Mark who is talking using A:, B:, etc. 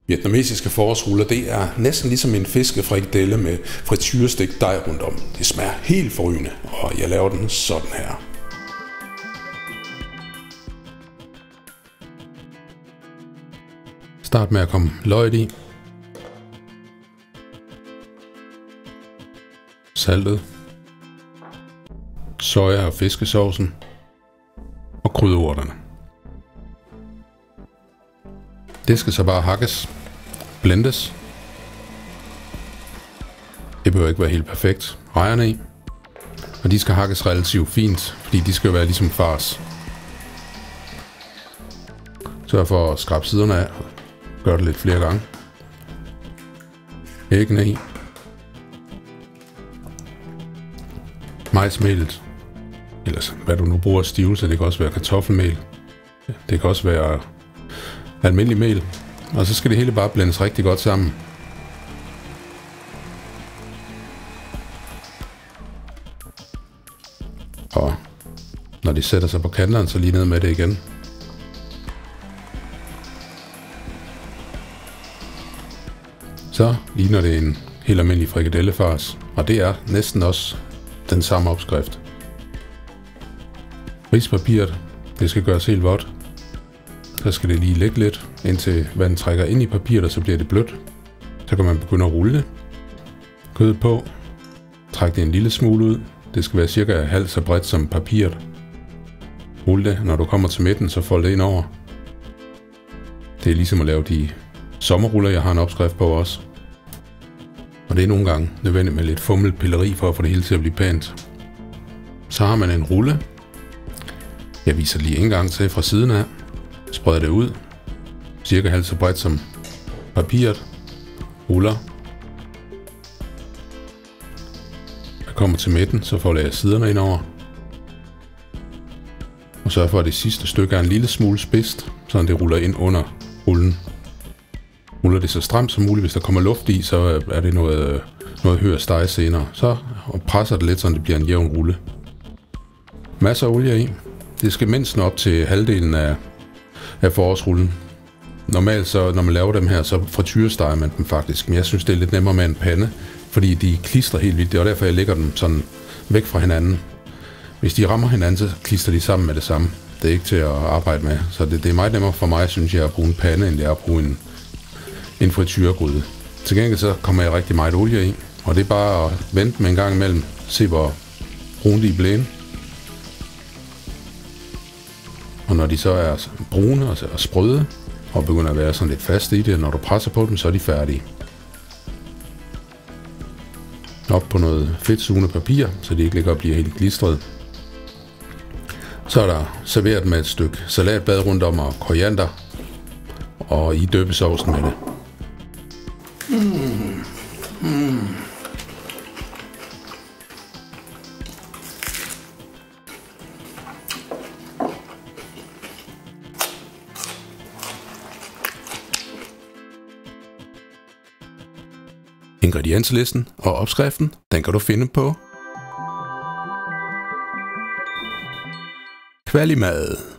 A: Vietnamesiske forårsruller, det er næsten ligesom en fiskefrikadelle med frityrestegt dej rundt om. Det smager helt forrygende, og jeg laver den sådan her. Start med at komme løg i. Saltet. Soja og fiskesaucen. Og krydderurterne. Det skal så bare hakkes, blendes. Det behøver ikke være helt perfekt. Rejerne i. Og de skal hakkes relativt fint, fordi de skal jo være ligesom fars. Sørg for at skrabe siderne af. Gør det lidt flere gange. Æggene i. Majsmelet. Ellers hvad du nu bruger stivelse. Det kan også være kartoffelmel. Det kan også være almindelig mel. Og så skal det hele bare blendes rigtig godt sammen. Og når de sætter sig på kanterne, så lige ned med det igen. Så ligner det en helt almindelig frikadellefars. Og det er næsten også den samme opskrift. Rispapiret, det skal gøres helt vådt. Så skal det lige ligge lidt, indtil vandet trækker ind i papiret, og så bliver det blødt. Så kan man begynde at rulle det. Kødet på. Træk det en lille smule ud. Det skal være cirka halvt så bredt som papiret. Rulle det. Når du kommer til midten, så fold det ind over. Det er ligesom at lave de sommerruller, jeg har en opskrift på også. Og det er nogle gange nødvendigt med lidt fummelpilleri for at få det hele til at blive pænt. Så har man en rulle. Jeg viser lige en gang til fra siden af. Spreder det ud. Cirka halvt så bredt som papiret. Ruller. Jeg kommer til midten, så folder jeg siderne ind over. Og sørger for, at det sidste stykke er en lille smule spidst, så det ruller ind under rullen. Ruller det så stramt som muligt. Hvis der kommer luft i, så er det noget højere stege senere. Så og presser det lidt, så det bliver en jævn rulle. Masser af olie i. Det skal mindst nå op til halvdelen af forårsrullen. Normalt så, når man laver dem her, så frityresteger man dem faktisk. Men jeg synes, det er lidt nemmere med en pande, fordi de klistrer helt vildt. Det er derfor, jeg lægger dem sådan væk fra hinanden. Hvis de rammer hinanden, så klistrer de sammen med det samme. Det er ikke til at arbejde med. Så det er meget nemmere for mig, synes jeg, at bruge en pande, end det er at bruge en frityrgryde. Til gengæld så kommer jeg rigtig meget olie i. Og det er bare at vente med en gang imellem. Se hvor brune de er blevet. Og når de så er brune og sprøde, og begynder at være sådan lidt faste i det, når du presser på dem, så er de færdige. Op på noget fedtsugende papir, så de ikke ligger og bliver helt glistret. Så er der serveret med et stykke salatblad rundt om og koriander, og i døbesaucen med det. Ingredienslisten og opskriften, den kan du finde på Kvalimad.